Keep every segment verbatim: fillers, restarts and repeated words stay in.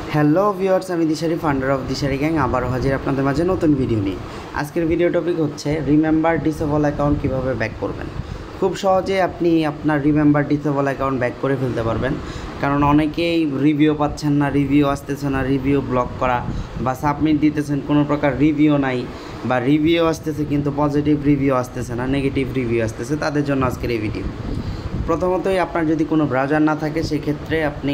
Hello viewers, আমি দিশারি ফান্ডার of Dishari gang আবারও হাজির আপনাদের মাঝে নতুন ভিডিও নিয়ে। আজকের ভিডিও টপিক হচ্ছে রিমেম্বার ডিসেবল অ্যাকাউন্ট কীভাবে ব্যাক করবেন। খুব সহজে আপনি আপনার রিমেম্বার ডিসেবল অ্যাকাউন্ট ব্যাক করে ফেলতে পারবেন, কারণ অনেকেই রিভিউ পাচ্ছেন না, রিভিউ আসতেছে না, রিভিউ ব্লক করা বা সাবমিট দিতেছেন কোনো প্রকার রিভিউ নাই, বা রিভিউ আসতেছে কিন্তু পজিটিভ রিভিউ আসতেছে না, নেগেটিভ রিভিউ আসতেছে। তাদের জন্য আজকের এই ভিডিও। প্রথমতই আপনার যদি কোনো ব্রাউজার না থাকে সেক্ষেত্রে আপনি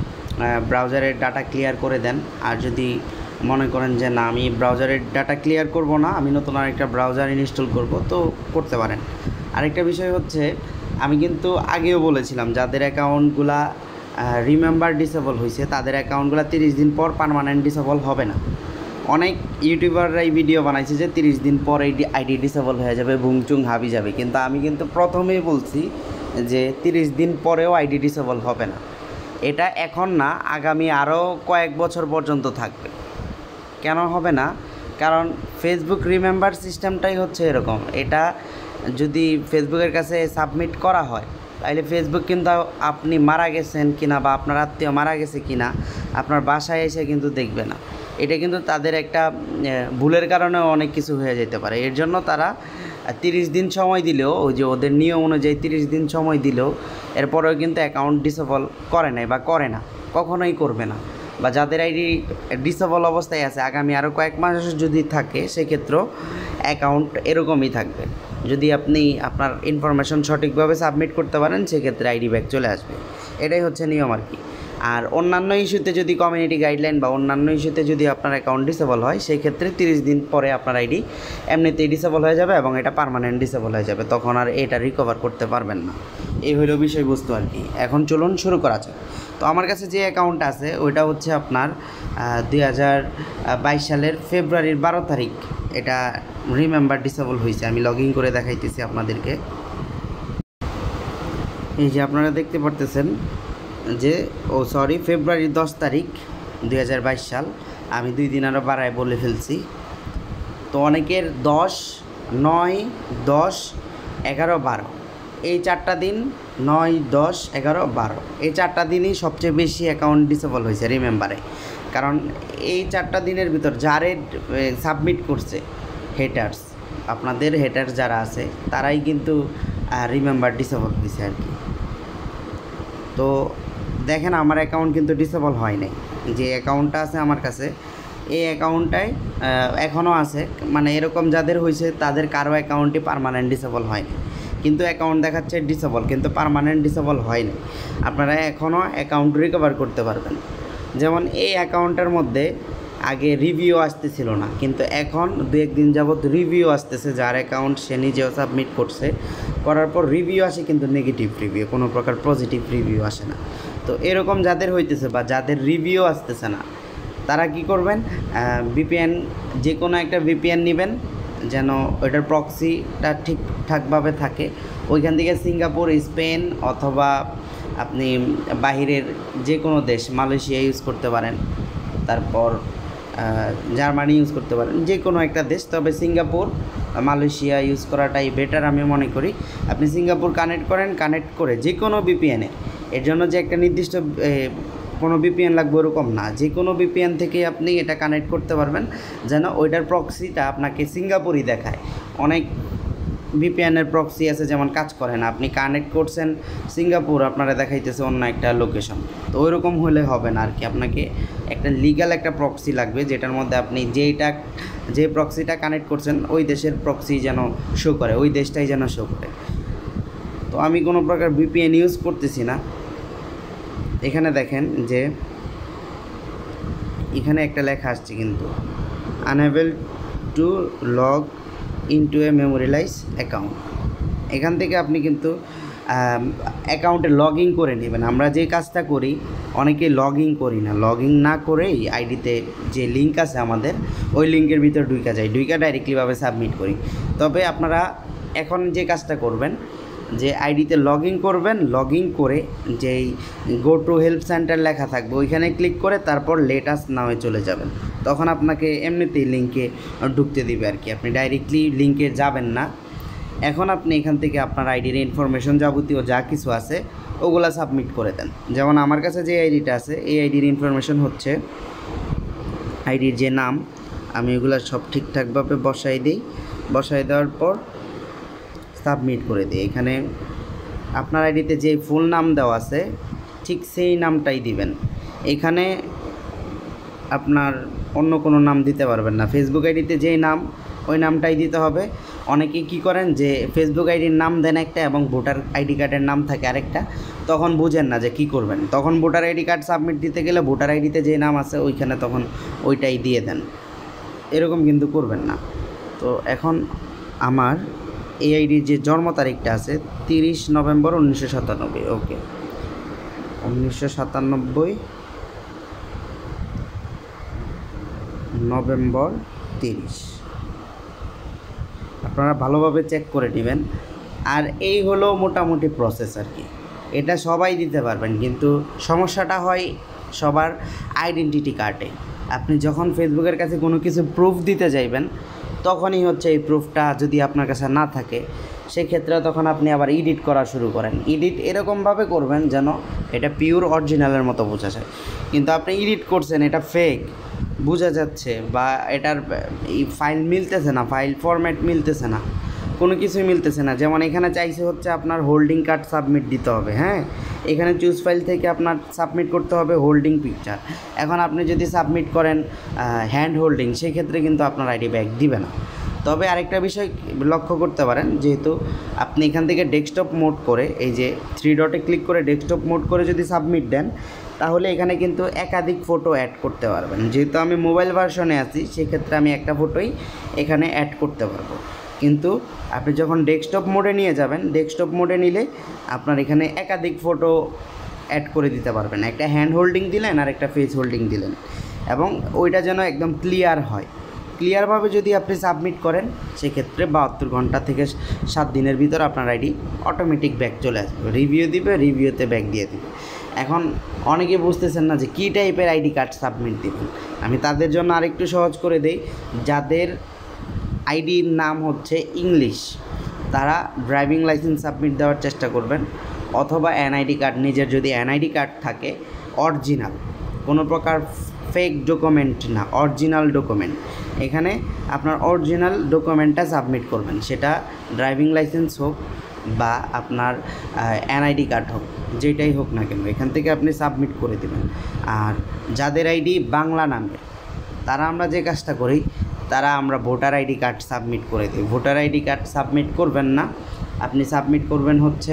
ব্রাউজারের ডাটা ক্লিয়ার করে দেন। আর যদি মনে করেন যে না, আমি ব্রাউজারের ডাটা ক্লিয়ার করব না, আমি নতুন আরেকটা ব্রাউজার ইনস্টল করব, তো করতে পারেন। আরেকটা বিষয় হচ্ছে, আমি কিন্তু আগেও বলেছিলাম যাদের অ্যাকাউন্টগুলা রিমেম্বার ডিসেবল হয়েছে তাদের অ্যাকাউন্টগুলো তিরিশ দিন পর পার্মানেন্ট ডিসেবল হবে না। অনেক ইউটিউবাররাই ভিডিও বানাইছে যে তিরিশ দিন পর এই আইডি ডিসেবল হয়ে যাবে, বুংচুং হাবি যাবে, কিন্তু আমি কিন্তু প্রথমেই বলছি যে তিরিশ দিন পরেও আইডি ডিসেবল হবে না। এটা এখন না, আগামী আরও কয়েক বছর পর্যন্ত থাকবে। কেন হবে না? কারণ ফেসবুক রিমেম্বার সিস্টেমটাই হচ্ছে এরকম। এটা যদি ফেসবুকের কাছে সাবমিট করা হয় তাহলে ফেসবুক কিন্তু আপনি মারা গেছেন কিনা বা আপনার আত্মীয় মারা গেছে কিনা আপনার বাসায় এসে কিন্তু দেখবে না। এটা কিন্তু তাদের একটা ভুলের কারণেও অনেক কিছু হয়ে যেতে পারে। এর জন্য তারা তিরিশ দিন সময় দিলেও, ওই যে ওদের নিয়ম অনুযায়ী তিরিশ দিন সময় দিলেও এরপরেও কিন্তু অ্যাকাউন্ট ডিসেবল করে নাই বা করে না, কখনোই করবে না। বা যাদের আইডি ডিসেবল অবস্থায় আছে আগামী আরও কয়েক মাস যদি থাকে সেক্ষেত্রেও অ্যাকাউন্ট এরকমই থাকবে। যদি আপনি আপনার ইনফরমেশন সঠিকভাবে সাবমিট করতে পারেন সেক্ষেত্রে আইডি ব্যাক চলে আসবে। এটাই হচ্ছে নিয়ম আর কি। আর অন্যান্য ইস্যুতে যদি কমিউনিটি গাইডলাইন বা অন্যান্য ইস্যুতে যদি আপনার অ্যাকাউন্ট ডিসেবল হয় সেই ক্ষেত্রে তিরিশ দিন পরে আপনার আইডি এমনিতেই ডিসেবল হয়ে যাবে এবং এটা পার্মানেন্ট ডিসেবল হয়ে যাবে, তখন আর এটা রিকভার করতে পারবেন না। এই হলো বিষয়বস্তু আর কি। এখন চলুন শুরু করা যাক। তো আমার কাছে যে অ্যাকাউন্ট আছে ওইটা হচ্ছে আপনার দুই হাজার বাইশ সালের ফেব্রুয়ারির বারো তারিখ এটা রিমেম্বার ডিসেবল হয়েছে। আমি লগ ইন করে দেখাইতেছি আপনাদেরকে। এই যে আপনারা দেখতে পারতেছেন যে ও সরি ফেব্রুয়ারির দশ তারিখ দুই হাজার বাইশ সাল। আমি দুই দিন আরও বাড়ায় বলে ফেলছি। তো অনেকের দশ, নয়, দশ, এগারো, বারো এই চারটা দিন, নয়, দশ, এগারো, বারো এই চারটা দিনই সবচেয়ে বেশি অ্যাকাউন্ট ডিসেবল হয়েছে রিমেম্বারে। কারণ এই চারটা দিনের ভিতর যারে সাবমিট করছে হেটার্স, আপনাদের হেটার্স যারা আছে তারাই কিন্তু রিমেম্বার ডিসেবল হয়েছে আর কি। তো দেখেন আমার অ্যাকাউন্ট কিন্তু ডিসেবল হয় নাই। যে অ্যাকাউন্টটা আছে আমার কাছে এই অ্যাকাউন্টটাই এখনও আছে, মানে এরকম যাদের হয়েছে তাদের কারো অ্যাকাউন্টই পার্মানেন্ট ডিসেবল হয়নি, কিন্তু অ্যাকাউন্ট দেখাচ্ছে ডিসেবল কিন্তু পার্মানেন্ট ডিসেবল হয়নি। আপনারা এখনও অ্যাকাউন্ট রিকভার করতে পারবেন। যেমন এই অ্যাকাউন্টের মধ্যে আগে রিভিউ আসতেছিল না, কিন্তু এখন দু একদিন যাবৎ রিভিউ আসতেছে। যার অ্যাকাউন্ট সে নিজেও সাবমিট করছে, করার পর রিভিউ আসে কিন্তু নেগেটিভ রিভিউ, কোনো প্রকার পজিটিভ রিভিউ আসে না। তো এরকম যাদের হইতেছে বা যাদের রিভিউ আসতেছে না তারা কি করবেন, ভিপিএন যে কোনো একটা ভিপিএন নেবেন যেন ওইটার প্রক্সিটা ঠিকঠাকভাবে থাকে। ওইখান থেকে সিঙ্গাপুর, স্পেন অথবা আপনি বাহিরের যে কোনো দেশ, মালয়েশিয়া ইউজ করতে পারেন, তারপর জার্মানি ইউজ করতে পারেন, যে কোনো একটা দেশ। তবে সিঙ্গাপুর, মালয়েশিয়া ইউজ করাটাই বেটার আমি মনে করি। আপনি সিঙ্গাপুর কানেক্ট করেন, কানেক্ট করে যে কোনো ভিপিএনে, এর জন্য যে একটা নির্দিষ্ট কোনো ভিপিএন লাগবে ওরকম না, যে কোনো ভিপিএন থেকে আপনি এটা কানেক্ট করতে পারবেন যেন ওইটার প্রক্সিটা আপনাকে সিঙ্গাপুরই দেখায়। অনেক ভিপিএনের প্রক্সি আছে যেমন কাজ করে না, আপনি কানেক্ট করছেন সিঙ্গাপুর, আপনারা দেখাইতেছে অন্য একটা লোকেশন। তো ওইরকম হলে হবে না আর কি। আপনাকে একটা লিগ্যাল একটা প্রক্সি লাগবে যেটার মধ্যে আপনি যেইটা যে প্রক্সিটা কানেক্ট করছেন ওই দেশের প্রক্সি যেন শো করে, ওই দেশটাই যেন শো করে। তো আমি কোনো প্রকার ভিপিএন ইউজ করতেছি না। এখানে দেখেন যে এখানে একটা লেখা আসছে কিন্তু unable to log into a memorialize account. এখান থেকে আপনি কিন্তু অ্যাকাউন্টে লগ ইন করে নেবেন। আমরা যে কাজটা করি অনেকে লগ ইন করি না, লগ ইন না করেই আইডিতে যে লিঙ্ক আছে আমাদের ওই লিঙ্কের ভিতর ঢুকা যায়, ঢুকা ডাইরেক্টলিভাবে সাবমিট করি। তবে আপনারা এখন যে কাজটা করবেন যে আইডিতে লগ ইন করবেন, লগ ইন করে যেই গো টু হেল্প সেন্টার লেখা থাকবে ওইখানে ক্লিক করে তারপর লেটাস নামে চলে যাবেন। তখন আপনাকে এমনিতেই লিঙ্কে ঢুকতে দিবে আর কি, আপনি ডাইরেক্টলি লিঙ্কে যাবেন না। এখন আপনি এখান থেকে আপনার আইডির ইনফরমেশন যাবতীয় যা কিছু আছে ওগুলা সাবমিট করে দেন। যেমন আমার কাছে যে আইডিটা আছে এই আইডির ইনফরমেশন হচ্ছে আইডির যে নাম, আমি ওগুলা সব ঠিকঠাকভাবে বসাই দিই। বসাই দেওয়ার পর সাবমিট করে দিই। এখানে আপনার আইডিতে যে ফুল নাম দেওয়া আছে ঠিক সেই নামটাই দিবেন। এখানে আপনার অন্য কোনো নাম দিতে পারবেন না। ফেসবুক আইডিতে যেই নাম ওই নামটাই দিতে হবে। অনেকেই কী করেন যে ফেসবুক আইডির নাম দেন একটা এবং ভোটার আইডি কার্ডের নাম থাকে আরেকটা, তখন বুঝেন না যে কী করবেন। তখন ভোটার আইডি কার্ড সাবমিট দিতে গেলে ভোটার আইডিতে যে নাম আছে ওইখানে তখন ওইটাই দিয়ে দেন, এরকম কিন্তু করবেন না। তো এখন আমার এই আইডির যে জন্ম তারিখটা আছে তিরিশ নভেম্বর উনিশশো সাতানব্বই, ওকে উনিশশো সাতানব্বই নভেম্বর তিরিশ, আপনারা ভালোভাবে চেক করে নেবেন। আর এই হলো মোটামুটি প্রসেস আর কি, এটা সবাই দিতে পারবেন। কিন্তু সমস্যাটা হয় সবার আইডেন্টিটি কার্ডে। আপনি যখন ফেসবুকের কাছে কোনো কিছু প্রুফ দিতে যাইবেন তখনই হচ্ছে এই প্রুফটা যদি আপনার কাছে না থাকে সেক্ষেত্রে তখন আপনি আবার এডিট করা শুরু করেন। এডিট এরকমভাবে করবেন যেন এটা পিওর অরিজিনালের মতো বোঝা যায়। কিন্তু আপনি এডিট করছেন, এটা ফেক বোঝা যাচ্ছে বা এটার এই ফাইল মিলতেছে না, ফাইল ফরম্যাট মিলতেছে না, কোনো কিছুই মিলতেছে না। যেমন এখানে চাইছে হচ্ছে আপনার হোল্ডিং কার্ড সাবমিট দিতে হবে, হ্যাঁ এখানে চুজ ফাইল থেকে আপনার সাবমিট করতে হবে হোল্ডিং পিকচার। এখন আপনি যদি সাবমিট করেন হ্যান্ড হোল্ডিং সেক্ষেত্রে কিন্তু আপনার আইডি ব্যাক দিবে না। তবে আরেকটা বিষয় লক্ষ্য করতে পারেন, যেহেতু আপনি এখান থেকে ডেস্কটপ মোড করে এই যে থ্রি ডটে ক্লিক করে ডেস্কটপ মোড করে যদি সাবমিট দেন তাহলে এখানে কিন্তু একাধিক ফটো অ্যাড করতে পারবেন। যেহেতু আমি মোবাইল ভার্সনে আছি সেক্ষেত্রে আমি একটা ফটোই এখানে অ্যাড করতে পারবো। কিন্তু আপনি যখন ডেস্কটপ মোডে নিয়ে যাবেন, ডেস্কটপ মোডে নিলে আপনার এখানে একাধিক ফটো অ্যাড করে দিতে পারবেন। একটা হ্যান্ড হোল্ডিং দিলেন আর একটা ফেস হোল্ডিং দিলেন, এবং ওইটা যেন একদম ক্লিয়ার হয়। ক্লিয়ারভাবে যদি আপনি সাবমিট করেন সেক্ষেত্রে বাহাত্তর ঘন্টা থেকে সাত দিনের ভিতর আপনার আইডি অটোমেটিক ব্যাক চলে আসবে, রিভিউ দিবে, রিভিউতে ব্যাক দিয়ে দিবে। এখন অনেকে বুঝতেছেন না যে কী টাইপের আইডি কার্ড সাবমিট দেবেন। আমি তাদের জন্য আরেকটু সহজ করে দেই, যাদের আইডির নাম হচ্ছে ইংলিশ তারা ড্রাইভিং লাইসেন্স সাবমিট দেওয়ার চেষ্টা করবেন, অথবা এনআইডি কার্ড, নিজের যদি এনআইডি কার্ড থাকে অরিজিনাল, কোনো প্রকার ফেক ডকুমেন্ট না, অরিজিনাল ডকুমেন্ট। এখানে আপনার অরিজিনাল ডকুমেন্টটা সাবমিট করবেন, সেটা ড্রাইভিং লাইসেন্স হোক বা আপনার এনআইডি কার্ড হোক, যেটাই হোক না কেন এখান থেকে আপনি সাবমিট করে দেবেন। আর যাদের আইডি বাংলা নামের তারা আমরা যে কাজটা করি, তারা আমরা ভোটার আইডি কার্ড সাবমিট করে দিই। ভোটার আইডি কার্ড সাবমিট করবেন না, আপনি সাবমিট করবেন হচ্ছে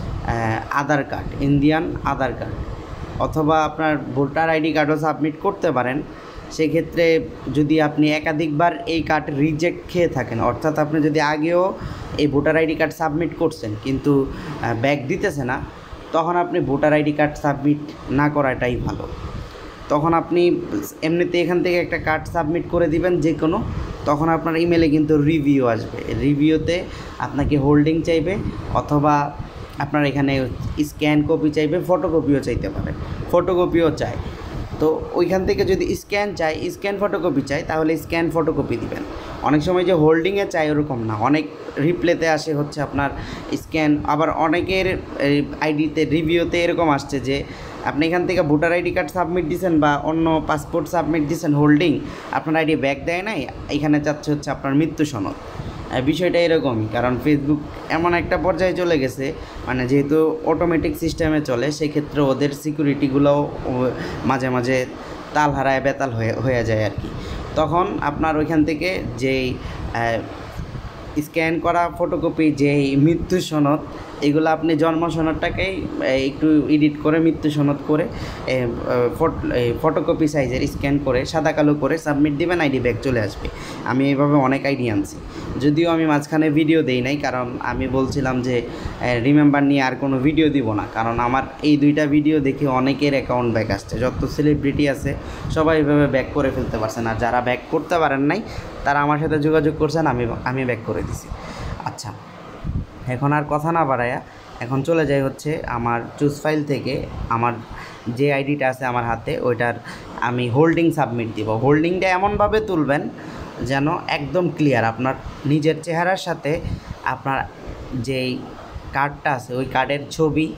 Aadhaar card, Indian Aadhaar card, অথবা আপনার ভোটার আইডি কার্ডও সাবমিট করতে পারেন। সেক্ষেত্রে যদি আপনি একাধিকবার এই কার্ড রিজেক্ট খেয়ে থাকেন, অর্থাৎ আপনি যদি আগেও এই ভোটার আইডি কার্ড সাবমিট করছেন কিন্তু ব্যাক দিতেছে না, তখন আপনি ভোটার আইডি কার্ড সাবমিট না করাটাই ভালো। তখন আপনি এমনিতে এখান থেকে একটা কার্ড সাবমিট করে দিবেন যে কোনো, তখন আপনার ইমেলে কিন্তু রিভিউ আসবে। রিভিউতে আপনাকে হোল্ডিং চাইবে, অথবা আপনার এখানে স্ক্যান কপি চাইবে, ফটোকপিও চাইতে পারে, ফটোকপিও চাই। তো ওইখান থেকে যদি স্ক্যান চাই, স্ক্যান ফটোকপি চাই, তাহলে স্ক্যান ফটোকপি দিবেন। অনেক সময় যে হোল্ডিংয়ে চাই ওরকম না, অনেক রিপ্লেতে আসে হচ্ছে আপনার স্ক্যান। আবার অনেকের আইডিতে রিভিউতে এরকম আসছে যে আপনি এখান থেকে ভোটার আইডি কার্ড সাবমিট দিয়েছেন বা অন্য পাসপোর্ট সাবমিট দিয়েছেন, হোল্ডিং আপনার আইডি ব্যাক দেয় নাই, এখানে চাচ্ছে হচ্ছে আপনার মৃত্যু সনদ। বিষয়টা এরকমই, কারণ ফেসবুক এমন একটা পর্যায়ে চলে গেছে, মানে যেহেতু অটোমেটিক সিস্টেমে চলে, সেক্ষেত্রে ওদের সিকিউরিটিগুলোও মাঝে মাঝে তাল হারায় বেতাল হয়ে হয়ে যায় আর কি। তখন আপনার ওইখান থেকে যেই স্ক্যান করা ফটোকপি, যেই মৃত্যু সনদ, এগুলো আপনি জন্ম সনদটাকেই একটু এডিট করে মৃত্যু সনদ করে ফটোকপি সাইজের স্ক্যান করে সাদা কালো করে সাবমিট দিবেন, আইডি ব্যাক চলে আসবে। আমি এইভাবে অনেক আইডি আনছি, যদিও আমি মাঝখানে ভিডিও দেই নাই, কারণ আমি বলছিলাম যে রিমেম্বার নিয়ে আর কোনো ভিডিও দিব না, কারণ আমার এই দুইটা ভিডিও দেখে অনেকের অ্যাকাউন্ট ব্যাক আসছে। যত সেলিব্রিটি আছে সবাই এইভাবে ব্যাক করে ফেলতে পারছেন, আর যারা ব্যাক করতে পারেন নাই তারা আমার সাথে যোগাযোগ করছেন, আমি আমি ব্যাক করে দিছি। আচ্ছা, এখন আর কথা না বাড়ায়া এখন চলে যাই হচ্ছে আমার চুজ ফাইল থেকে আমার যে আইডিটা আছে আমার হাতে, ওইটার আমি হোল্ডিং সাবমিট দিব। হোল্ডিংটা এমনভাবে তুলবেন যেন একদম ক্লিয়ার, আপনার নিজের চেহারার সাথে আপনার যেই কার্ডটা আছে ওই কার্ডের ছবি,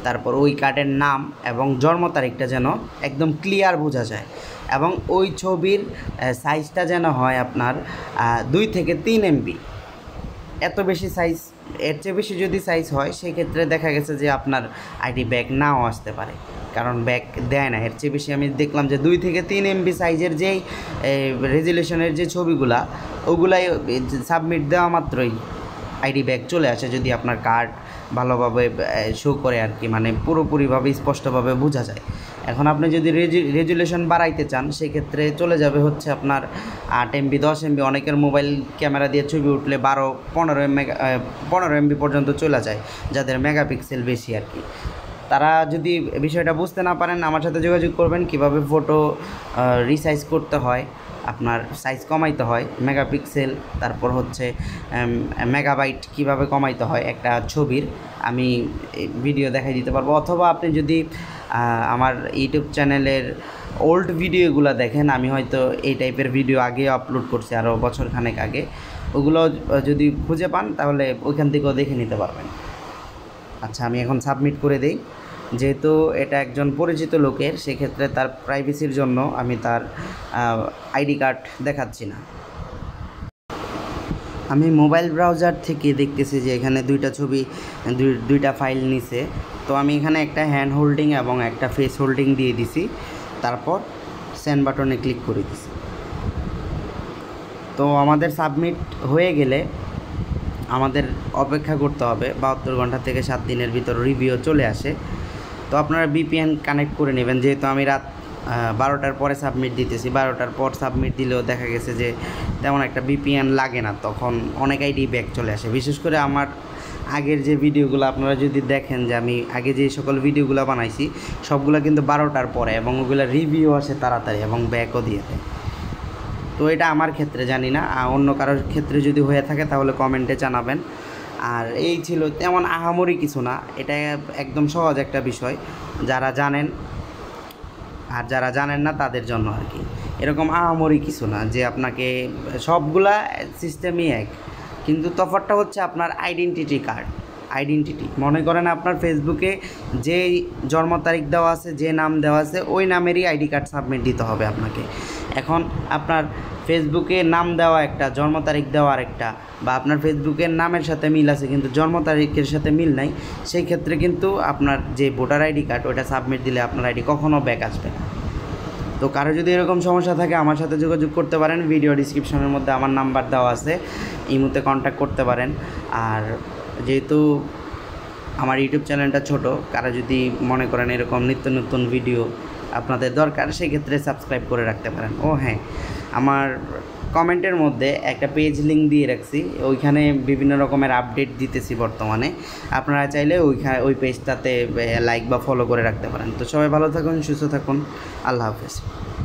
তারপর ওই কার্ডের নাম এবং জন্ম তারিখটা যেন একদম ক্লিয়ার বোঝা যায়, এবং ওই ছবির সাইজটা যেন হয় আপনার দুই থেকে তিন এমবি। এত বেশি সাইজ, এর চেয়ে বেশি যদি সাইজ হয় সেক্ষেত্রে দেখা গেছে যে আপনার আইডি ব্যাক নাও আসতে পারে, কারণ ব্যাক দেয় না। এর চেয়ে বেশি আমি দেখলাম যে দুই থেকে তিন এমবি সাইজের যেই রেজুলেশনের যে ছবিগুলা, ওগুলাই সাবমিট দেওয়া মাত্রই আইডি ব্যাক চলে আসে, যদি আপনার কার্ড ভালোভাবে শো করে আর কি, মানে পুরোপুরিভাবে স্পষ্টভাবে বোঝা যায়। এখন আপনি যদি রেজুলেশন বাড়াইতে চান সেক্ষেত্রে চলে যাবে হচ্ছে আপনার আট এমবি, দশ এমবি। অনেকের মোবাইল ক্যামেরা দিয়ে ছবি উঠলে বারো পনেরো মেগা পনেরো এমবি পর্যন্ত চলে যায়, যাদের মেগাপিক্সেল বেশি আর কি। তারা যদি বিষয়টা বুঝতে না পারেন আমার সাথে যোগাযোগ করবেন, কিভাবে ফটো রিসাইজ করতে হয়, আপনার সাইজ কমাইতে হয়, মেগাপিক্সেল, তারপর হচ্ছে মেগাবাইট কিভাবে কমাইতে হয় একটা ছবির, আমি ভিডিও দেখাই দিতে পারবো। অথবা আপনি যদি আমার ইউটিউব চ্যানেলের ওল্ড ভিডিওগুলো দেখেন, আমি হয়তো এই টাইপের ভিডিও আগে আপলোড করছি আরও বছর খানেক আগে, ওগুলো যদি খুঁজে পান তাহলে ওইখান থেকেও দেখে নিতে পারবেন। আচ্ছা, আমি এখন সাবমিট করে দিই। যেহেতু এটা একজন পরিচিত লোকের, সেক্ষেত্রে তার প্রাইভেসির জন্য আমি তার আইডি কার্ড দেখাচ্ছি না। আমি মোবাইল ব্রাউজার থেকে দেখতেছি যে এখানে দুইটা ছবি, দুইটা ফাইল নিছে। তো আমি এখানে একটা হ্যান্ড হোল্ডিং এবং একটা ফেস হোল্ডিং দিয়ে দিছি, তারপর সেন্ড বাটনে ক্লিক করে দিছি। তো আমাদের সাবমিট হয়ে গেলে আমাদের অপেক্ষা করতে হবে বাহাত্তর ঘন্টা থেকে সাত দিনের ভিতর রিভিউ চলে আসে। তো আপনারা ভিপিএন কানেক্ট করে নেবেন, যেহেতু আমি রাত বারোটার পরে সাবমিট দিতেছি। বারোটার পর সাবমিট দিলেও দেখা গেছে যে তেমন একটা ভিপিএন লাগে না, তখন অনেক আইডি ব্যাক চলে আসে। বিশেষ করে আমার আগের যে ভিডিওগুলো আপনারা যদি দেখেন, যে আমি আগে যে সকল ভিডিওগুলো বানাইছি সবগুলো কিন্তু বারোটার পরে, এবং ওগুলো রিভিউ আসে তাড়াতাড়ি এবং ব্যাকও দিয়ে দেয়। তো এটা আমার ক্ষেত্রে জানি না, অন্য কারোর ক্ষেত্রে যদি হয়ে থাকে তাহলে কমেন্টে জানাবেন। আর এই ছিল, তেমন আহামরি কিছু না, এটা একদম সহজ একটা বিষয়, যারা জানেন আর যারা জানেন না তাদের জন্য আর কি। এরকম আহামরি কিছু না যে আপনাকে সবগুলা সিস্টেমই এক, কিন্তু তফাৎটা হচ্ছে আপনার আইডেন্টিটি কার্ড। আইডেন্টিটি মনে করেন আপনার ফেসবুকে যে জন্ম তারিখ দেওয়া আছে, যে নাম দেওয়া আছে, ওই নামেরই আইডি কার্ড সাবমিট দিতে হবে আপনাকে। এখন আপনার ফেসবুকে নাম দেওয়া একটা, জন্ম তারিখ দেওয়া আরেকটা, বা আপনার ফেসবুকের নামের সাথে মিল আছে কিন্তু জন্ম তারিখের সাথে মিল নাই, সেই ক্ষেত্রে কিন্তু আপনার যে ভোটার আইডি কার্ড ওটা সাবমিট দিলে আপনার আইডি কখনও ব্যাক আসবে না। তো কারো যদি এরকম সমস্যা থাকে আমার সাথে যোগাযোগ করতে পারেন, ভিডিও ডিসক্রিপশনের মধ্যে আমার নাম্বার দেওয়া আছে, ইমোতে কন্ট্যাক্ট করতে পারেন। আর যেহেতু আমার ইউটিউব চ্যানেলটা ছোট, কারা যদি মনে করেন এরকম নিত্য নতুন ভিডিও আপনাদের দরকার, সেক্ষেত্রে সাবস্ক্রাইব করে রাখতে পারেন। ও হ্যাঁ, আমার কমেন্টের মধ্যে একটা পেজ লিঙ্ক দিয়ে রাখছি, ওইখানে বিভিন্ন রকমের আপডেট দিতেছি বর্তমানে। আপনারা চাইলে ওইখানে ওই পেজটাতে লাইক বা ফলো করে রাখতে পারেন। তো সবাই ভালো থাকুন, সুস্থ থাকুন, আল্লাহ হাফেজ।